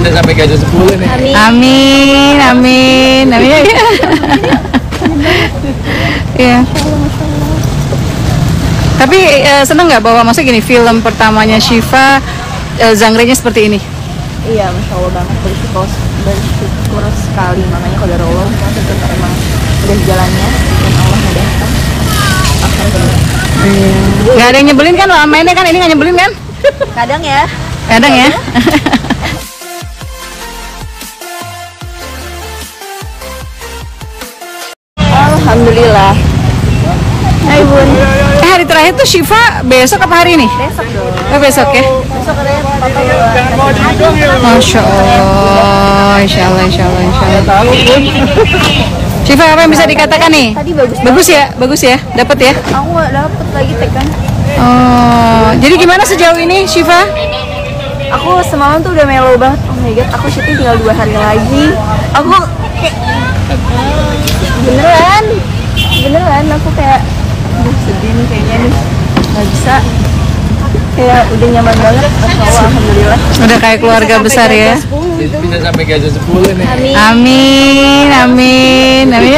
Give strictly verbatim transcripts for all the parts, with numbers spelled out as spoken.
Bisa sampai gaji sepuluh nih. Amin, amin, amin. Ya. Tapi uh, seneng nggak bahwa maksudnya gini, film pertamanya Syifa uh, genre-nya seperti ini? Iya, masya Allah banget, bersyukur, bersyukur sekali. Makanya kalau dari Allah itu emang udah jalannya dan Allah mudahkan. Alhamdulillah. Iya. Gak ada yang nyebelin kan? Mainnya kan ini nggak nyebelin kan? Kadang ya. Kadang ya. Alhamdulillah. Hai Bun. Eh, hari terakhir tuh Syifa besok apa hari ini? Besok dong. Oh, besok ya? Besok ada papa bawa. Masya Allah, Insya Allah, Insya Allah, Insya Allah. Syifa, apa yang bisa dikatakan nih? Tadi bagus. Bagus ya, bagus ya, dapat ya? Aku nggak dapet lagi tekan. Oh, jadi gimana sejauh ini Syifa? Aku semalam tuh udah melo banget. Oh my god, aku syuting tinggal dua hari lagi. Aku kayak beneran, beneran aku kayak aduh sedih nih kayaknya nih nggak bisa. Kayak udah nyaman banget. Masya Allah, alhamdulillah. Udah kayak keluarga besar ya? Bisa sampai gaji sepuluh nih. Amin. Amin, amin, amin.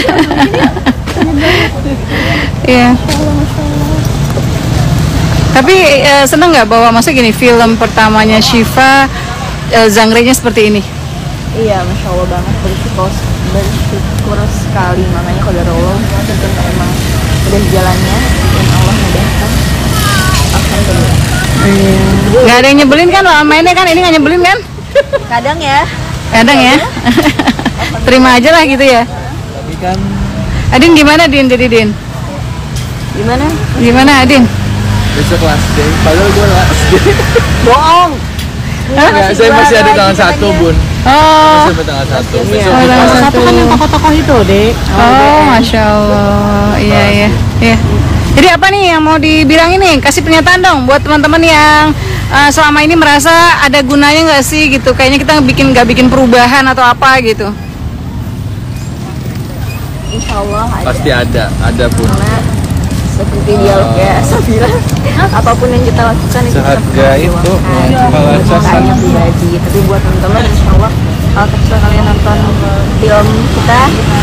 Iya. Tapi uh, seneng nggak bahwa maksudnya gini, film pertamanya Syifa uh, genre-nya seperti ini? Iya, masya Allah banget, bersyukur, bersyukur sekali. Makanya kalau dari Allah itu emang udah jalannya dan Allah mudahkan. Alhamdulillah. Iya. Gak ada yang nyebelin kan? Mainnya kan ini nggak nyebelin kan? Kadang ya. Kadang ya. Terima aja lah gitu ya. Tapi kan Adin gimana Din? Jadi Din? Gimana? Gimana Adin? besok last day. Padahal gue last day. Bohong. Enggak, saya masih ada tanggal satu Bun. Oh. Sampai tanggal satu. Oh, Besok tanggal kita satu kan yang tokoh-tokoh itu, Dek. Oh, Masya Allah. Iya, iya. Iya. Jadi apa nih yang mau dibilang ini? Kasih pernyataan dong buat teman-teman yang uh, selama ini merasa ada gunanya nggak sih gitu? Kayaknya kita bikin nggak bikin perubahan atau apa gitu? Insya Allah ada. pasti ada, ada Bun. Karena seperti dialog ya Safira, apapun yang kita lakukan itu Seharga kita itu, perjuangkan. malah Bukan casan. hanya pribadi, tapi buat teman-teman Insya Allah kalau ketika kalian nonton film kita,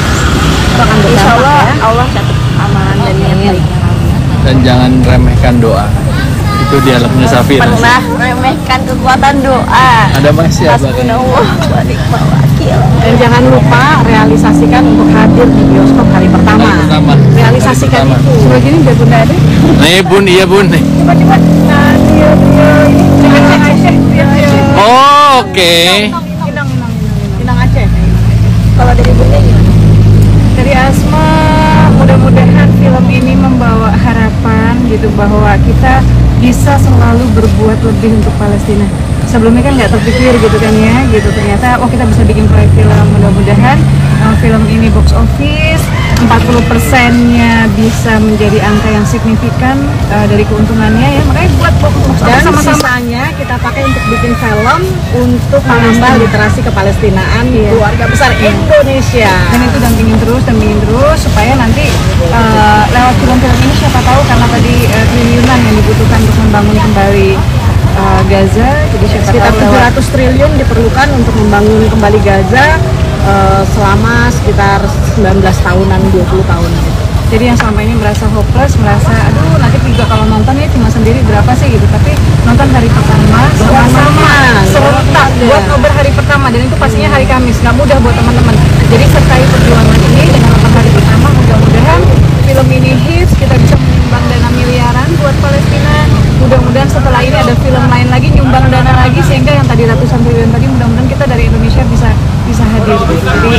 Insya Allah Allah catat amalan dan niat baiknya kalian. Dan jangan remehkan doa. Itu dialognya Safira. Pernah remehkan kekuatan doa. Ada masih apa? Hasbunallah wa ni'mal wakil. Dan jangan lupa realisasikan untuk hadir di bioskop hari pertama. Hari pertama. Realisasikan Hari pertama. itu. Coba gini biar bunda ada. Nih Bun, iya Bun nih. Coba-coba. Nah, dia dia ini dengan Aisyah, dia dia. Oh, oke. Inang, inang, inang. Inang Aceh. Kalau dari bunda gimana? Dari Asma, mudah-mudahan film ini membawa harapan gitu bahwa kita bisa selalu berbuat lebih untuk Palestina. Sebelumnya kan nggak terpikir gitu kan ya, gitu ternyata oh kita bisa bikin proyek film. Mudah-mudahan uh, film ini box office empat puluh persennya bisa menjadi angka yang signifikan uh, dari keuntungannya ya. Makanya buat box office Dan sama-sama. sisanya kita pakai untuk bikin film untuk menambah literasi kepalestinaan keluarga besar Indonesia. Dan itu dampingin terus, dampingin terus supaya nanti uh, lewat film-film ini siapa tahu karena tadi uh, triliunan yang dibutuhkan untuk membangun kembali uh, Gaza, jadi siapa Sekitar tahu tujuh lewat ratus triliun diperlukan untuk membangun kembali Gaza eh, selama sekitar sembilan belas tahunan, dua puluh tahun gitu. jadi yang selama ini merasa hopeless, merasa aduh nanti juga kalau nonton ya cuma sendiri berapa sih gitu, tapi nonton hari pertama sama-sama serentak buat nobar hari pertama dan itu pastinya hari Kamis, nggak mudah buat teman-teman. Jadi sertai perjuangan ini dengan nonton hari pertama, mudah-mudahan film ini hits, kita bisa menyumbang dana miliaran buat Palestina. Mudah-mudahan setelah ini ada film lain lagi nyumbang dana lagi sehingga yang tadi ratusan triliun tadi mudah-mudahan kita dari Indonesia bisa bisa hadir gitu. Jadi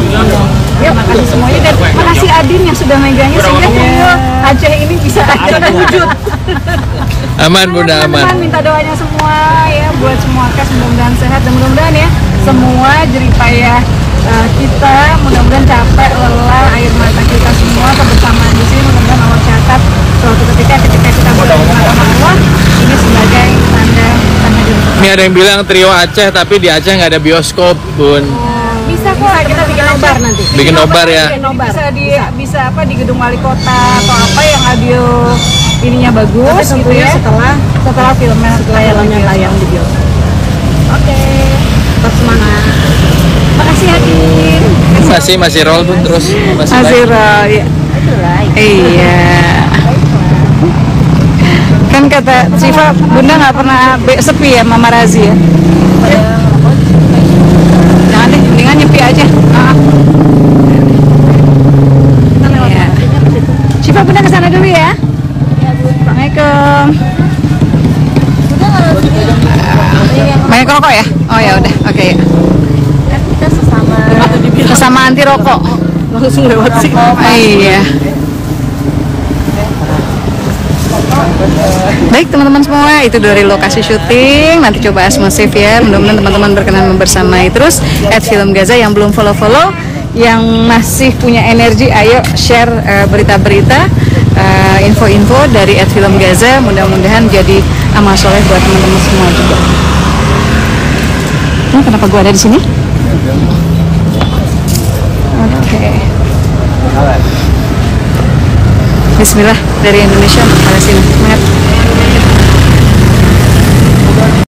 ya makasih semuanya dan makasih Adin yang sudah megangnya sehingga video Aceh ini bisa ada wujud. Aman Bunda, aman. Teman-teman minta doanya semua ya buat semua kas, mudah-mudahan sehat dan mudah-mudahan ya semua jeripayah uh, kita mudah-mudahan capek, lelah, air mata kita semua kebersamaan di sini mudah-mudahan Allah catat suatu ketika ketika kita berdoa sama Allah ini sebagai tanda tanda diri. Ini ada yang bilang trio Aceh tapi di Aceh nggak ada bioskop Bun. Bisa kok kita bikin nobar nanti. Bikin nobar ya. Bisa di bisa apa di gedung wali kota atau apa yang audio ininya bagus gitu ya. Setelah Setelah filmnya setelah filmnya tayang di bioskop. Oke. masih masih roll pun terus masih, Masih baik. roll ya. Iya. Kan kata Siva, Bunda nggak pernah be- sepi ya Mama Razi ya. Jangan deh, mendingan nyepi aja. Ah. Iya. Siva, Bunda kesana dulu ya. Assalamualaikum. Banyak rokok ya? Oh ya udah, oke ya. Kan kita sesama Sesama anti rokok. Langsung lewat sih. Iya. Baik teman-teman semua, itu dari lokasi syuting. Nanti coba Asma save ya. Mudah-mudahan teman-teman berkenan membersamai. Terus at Film Gaza yang belum follow-follow, yang masih punya energi, ayo share eh, berita-berita, eh, info-info dari at Film Gaza. Mudah-mudahan jadi amal soleh buat teman-teman semua juga. Nah, kenapa gua ada di sini? Oke. Bismillah dari Indonesia untuk Palestina.